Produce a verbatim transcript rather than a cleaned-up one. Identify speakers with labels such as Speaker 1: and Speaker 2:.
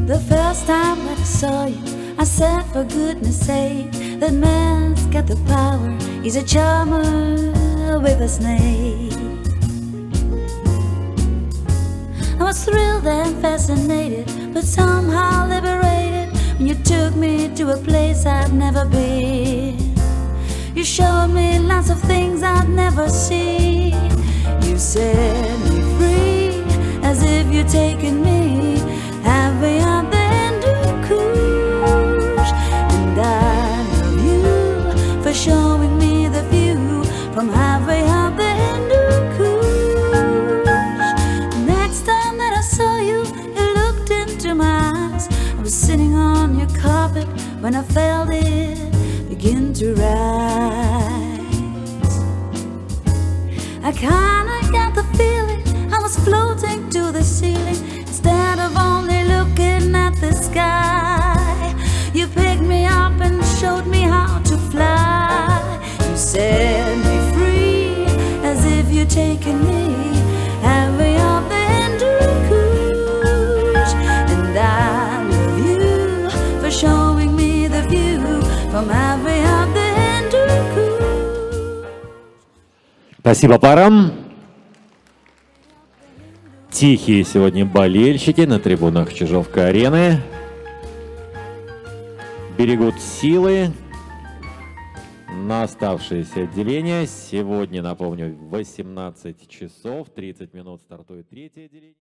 Speaker 1: The first time that I saw you, I said, for goodness sake, that man's got the power. He's a charmer with a snake. I was thrilled and fascinated, but somehow liberated when you took me to a place I'd never been. You showed me lots of things I'd never seen. You set me free, as if you'd taken me halfway out there in Dukush. And I love you for showing me the view from halfway out there in Dukush. Next time that I saw you, you looked into my eyes. I was sitting on your carpet when I felt it begin to rise. I kinda got the feeling I was floating to the ceiling instead of only looking at the sky. You picked me up and showed me how to fly. You set me free, as if you'd taken me halfway up there in Dukush. And I love you for showing me the view from halfway up there in Dukush.
Speaker 2: Спасибо парам. Тихие сегодня болельщики на трибунах Чижовка-арены. Берегут силы на оставшиеся отделения. Сегодня, напомню, в восемнадцать часов тридцать минут стартует третье отделение.